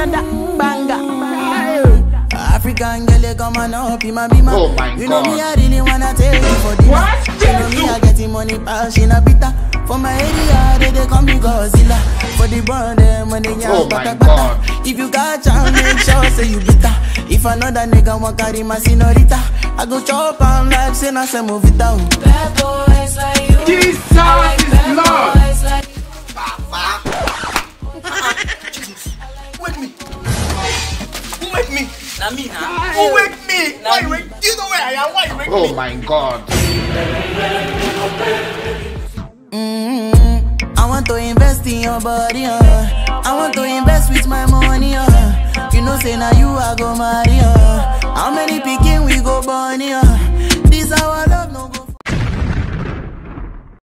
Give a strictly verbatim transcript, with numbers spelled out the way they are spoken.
another banger. African girl, come on up, in my bima. Oh my You know God. me, I really wanna take you for dinner. What? You know me, I getting money, pass in a bitter. For my area, they, they call me Godzilla. For the brand, them when they Oh young, my bata, God. bata. If you got chance, make sure say you bitter. If another nigga want carry my senorita, I go chop on like say na say move it down. Bad boys like you. Jesus I like is bad Lord. boys like Wake me. Who wake me? Na me na. Who wake me? Why you wake? Do you know where I am? Why you wake Oh me? my God. Mm-hmm. I want to invest in your body, uh. I want to invest with my money, uh. You know say now you I go marry, uh. How many picking we go bunny, uh. This our